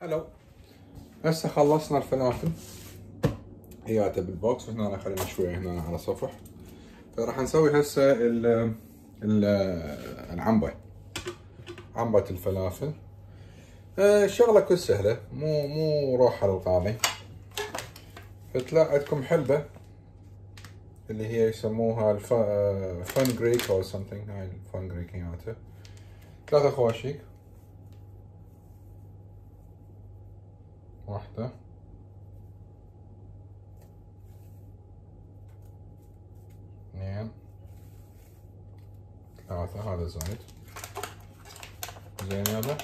هلو. هسه خلصنا الفلافل هياته بالبوكس، وهنا انا خلينا شوي هنا على صفح. فراح نسوي هسه العنبه، عنبة الفلافل. الشغله كل سهله، مو روحه للقاضي. فتلاقي عندكم حلبه اللي هي يسموها الفنجريك او something. هاي الفنجريك هياته 3 خواشيق، واحدة، اثنين، ثلاثة. هذا زايد زين. يلا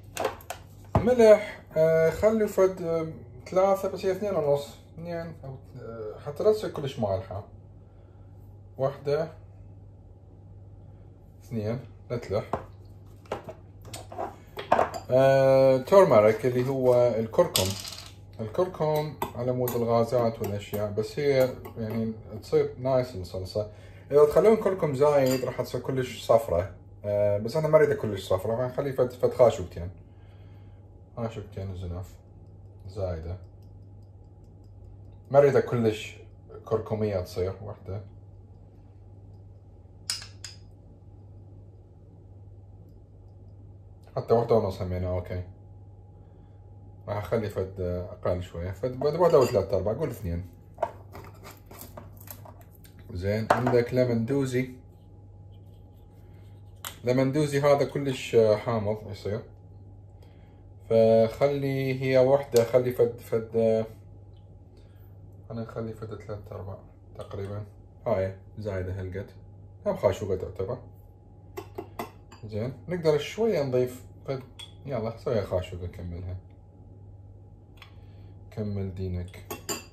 ملح خلوا فد 3، بس هي 2.5، 2 أو حتى لا تصير كلش مالحة. 1، 2 نتلح. تورمريك اللي هو الكركم. الكركم على مود الغازات والاشياء، بس هي يعني تصير نايس الصلصة. اذا تخلون كركم زايد راح تصير كلش صفرة. بس انا ما اريدها كلش صفرة، راح نخلي فد خاشوقتين. خاشوقتين زناف زايدة، ما اريدها كلش كركمية تصير. 1، حتى 1.5 همينة اوكي. راح اخلي فد اقل شوية، فد 1 أو 3/4، قول 2. زين. عندك لمن دوزي. لمن دوزي هذا كلش حامض يصير، فخلي هي 1، خلي فد انا نخلي فد 3/4 تقريبا. هاي زايدة هالقد، هم خاشوقة تعتبر. زين. نقدر شوية نضيف فد، يلا سويها خاشوقة كملها. كمل دينك.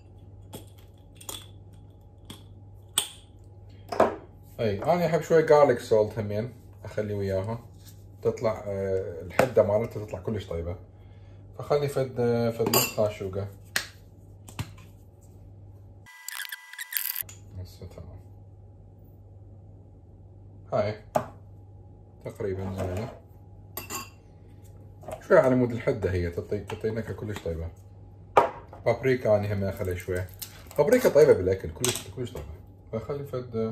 اي انا احب شوي جارليك سولت همين اخلي وياها، تطلع الحدة مالتها تطلع كلش طيبة. فخلي فد نص خاشوقة. هسه تمام. هاي تقريبا زينة، شوي على مود الحدة، هي تعطي نكهة كلش طيبة. بابريكا اني هم اخلي شوي. بابريكا طيبة بالاكل، كلش طيبة. فخلي فد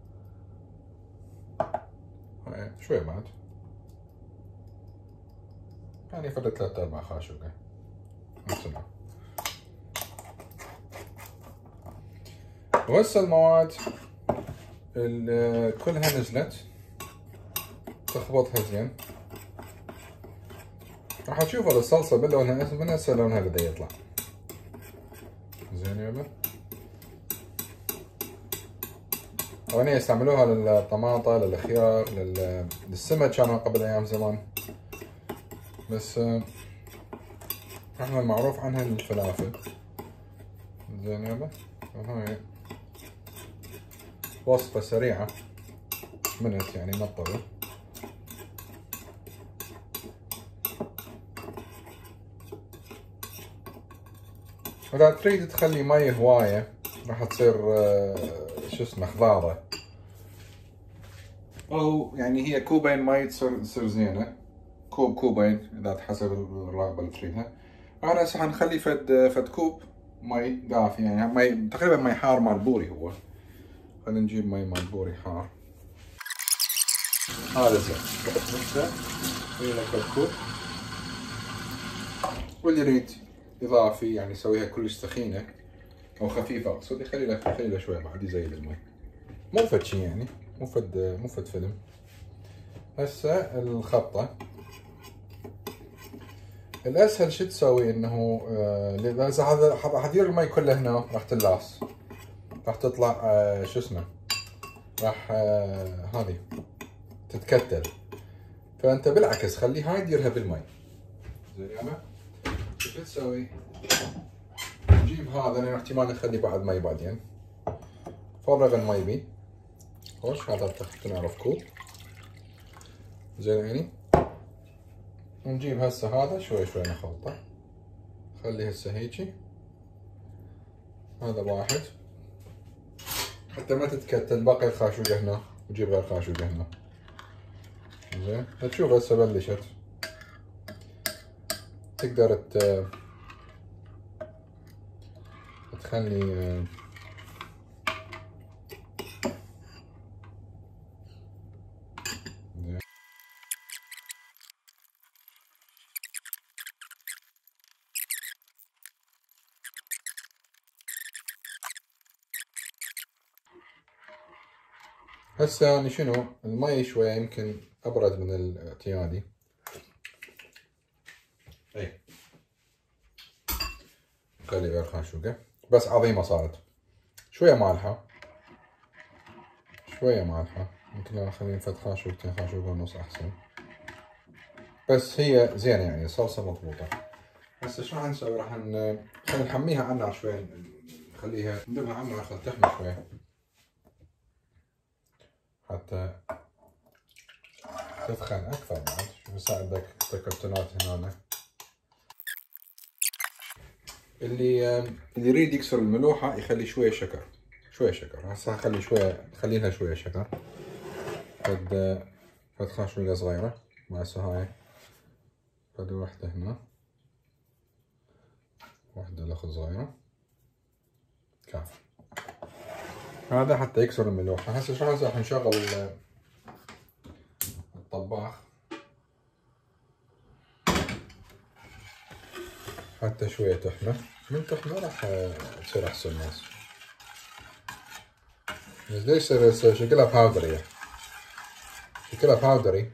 هاي شوي بعد، يعني فد 3/4 خاشوقة. نفسنا. وهسه المواد كلها نزلت، تخبطها زين. راح تشوفوا الصلصة بلونها من هسه لونها بدا يطلع زين. يلا طبعا يستعملوها للطماطة، للخيار، للسمك كانوا قبل ايام زمان، بس احنا المعروف عنها الفلافل. زين. يلا هاي وصفة سريعة منت يعني ما تطول. إذا تريد تخلي مي هواية راح تصير شو اسمه خضارة، أو يعني هي كوبين مي تصير زينة. كوبين إذا حسب الرغبة اللي تريدها. أنا هسه حنخلي فد كوب مي دافي، يعني مي تقريبا مي حار مال بوري. هو خلينا نجيب مي مال بوري حار. هذا زين. هسه خلينا كوب، واللي يريد إضافي يعني يسويها كلش سخينة أو خفيفة أقصد، يخلي له شوية بعد يزيد المي. مو فد شي يعني، مو فد فيلم. هسه الخبطة الأسهل شو تسوي إنه إذا هذا حدير المي كله هنا راح تلاص، راح تطلع شو اسمه، راح هذه تتكتل. فأنت بالعكس خلي هاي ديرها بالمي. زين. يلا شو تسوي؟ نجيب هذا، لأن احتمال نخلي بعد مي بعدين. فرغ المي بي. خوش هذا نعرف كوب. زين يعني. ونجيب هسه هذا شوي نخلطه. خلي هسه هيجي. هذا 1 حتى ما تتكتل. باقي الخاشوقة هنا، وجيب غير خاشوقة هنا. زين. تشوف هسه بلشت. تقدر تخلي هسه يعني شنو المي شوية يمكن أبرد من الاعتيادي. اي خلي غير خاشوقة بس عظيمة صارت. شوية مالحة شوية مالحة، يمكن لو نخلي فد خاشوقتين خاشوقة ونص أحسن، بس هي زينة يعني صلصة مضبوطة. هسه شو راح نسوي؟ راح خلي نحميها على النار شوي، نخليها ندبها على النار خل تحمي شوي حتى تدخن أكثر. بعد شوف هسه عندك تكتلات هنا. اللي يريد يكسر الملوحة يخلي شوية شكر، شوية شكر. هسه خلي شوية، خليلها شوية شكر. فد خاشوقة صغيرة، هسه هاي فد وحدة هنا، وحدة لخ صغيرة كافي. هذا حتى يكسر الملوحة. هسه شو راح نشغل الطباخ حتى شوية تحمى. من تحمى راح تصير أحسن ناس. ليش يصير شكلها باودري؟ شكلها باودري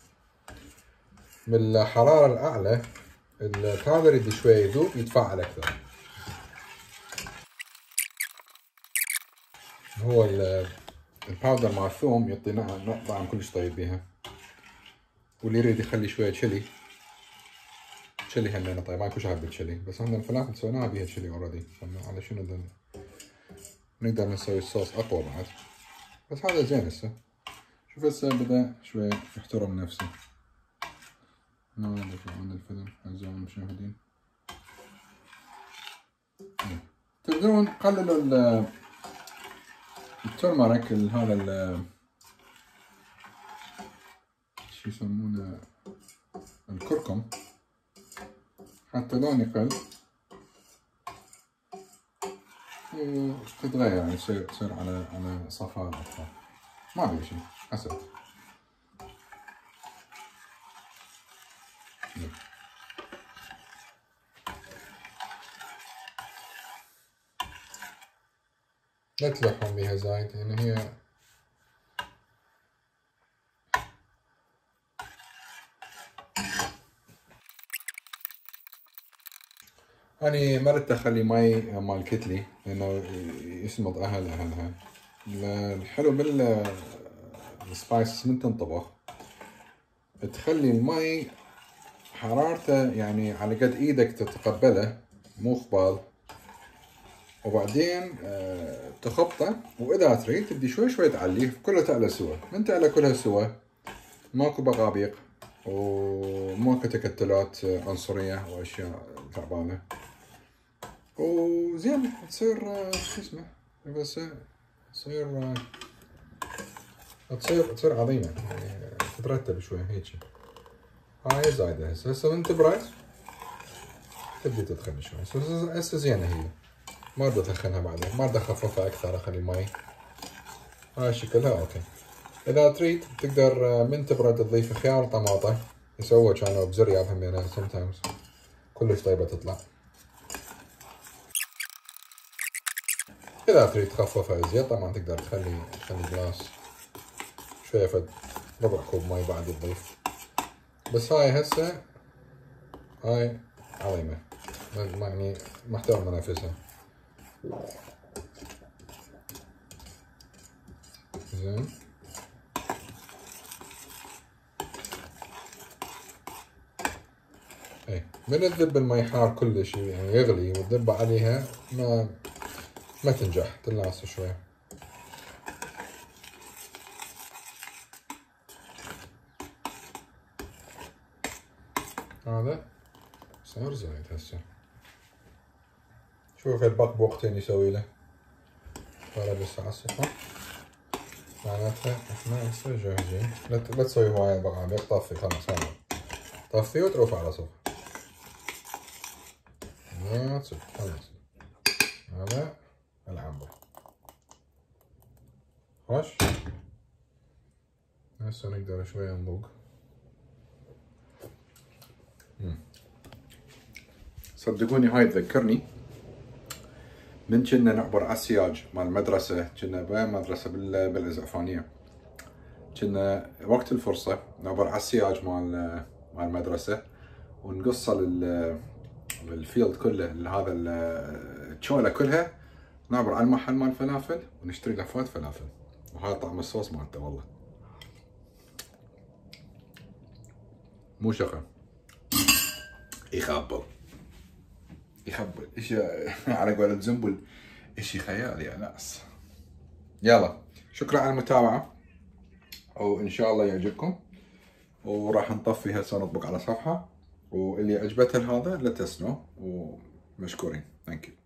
من الحرارة الأعلى. الباودر يدي شوية يذوب يتفاعل أكثر. هو الباودر مع الثوم يعطي طعم كلش طيب بيها. واللي يريد يخلي شوية تشيلي همينة. طيب ما كلش حاب التشيلي، بس عندنا الفلافل سويناها بيها تشيلي اوريدي، على شنو نقدر نسوي الصوص اقوى بعد. بس هذا زين. هسه شوف هسه بدا شوي يحترم نفسه. هذا عند الفيلم اعزائي المشاهدين. تقدرون تقللوا الترمرك، هذا شو يسمونه الكركم، حتى لون يقل وتتغير يعني تصير على صفار اكثر. ما في شيء حسب. لا تلحون بيها زايد يعني هي أنا مرت أخلي ماي مال كتلي لأنه يسمط أهلها. الحلو بالسبايسز من تنطبخ تخلي الماي حرارته يعني على قد إيدك تتقبله، مو خبال، وبعدين تخبطه. وإذا تريد تبدي شوي شوي تعليه كلها تعلى سوا. من تعلى كلها سوا ماكو بقابيق وماكو تكتلات عنصرية وأشياء تعبانة، وزين تصير شو اسمه بس تصير عظيمة يعني تترتب شوي هيك. هاي زايدة هسه من تبرد تبدي تدخل شوي. هسه زينة هي، ما اريد ادخنها بعدين، ما اريد اخففها اكثر، اخلي ماي. هاي شكلها اوكي. اذا تريد تقدر من تبرد تضيف خيار طماطة يسووا كانوا بزرياب همينة sometimes كلش طيبة تطلع. إذا تريد تخففها زيادة طبعا تقدر تخلي جلاس شوية فد ربع كوب ماي بعد تضيف. بس هاي هسه هاي عظيمة يعني محترمة نفسها. زين اي من تذب المي حار كلش يعني يغلي وتذب عليها ما تنجح، تنعس شوي. هذا صار زايد هسه. شوف البقبوقتين يسوي له هذا بس على الصفر، معناتها احنا هسه جاهزين. لا تسوي هواية بقابيق، طفي خلاص هذا طفي وتروح على صفر. خلاص هذا العمبه. خوش هسه نقدر شوية نذوق. صدقوني هاي تذكرني من كنا نعبر على السياج مال المدرسة. كنا بمدرسة بالإزعفانية، كنا وقت الفرصة نعبر على السياج مال المدرسة ونقصه للفيلد كله، هذا الشولة كلها، نعبر على المحل مال فلافل ونشتري لفات فلافل. وهذا طعم الصوص مالته والله مو شغل يخبل اشي على قولة زنبل، اشي خيالي يا ناس. يلا شكرا على المتابعة، وان شاء الله يعجبكم، وراح نطفي هسه نطبق على صفحة، واللي عجبته هذا لا تنسوا ومشكورين. ثانك يو.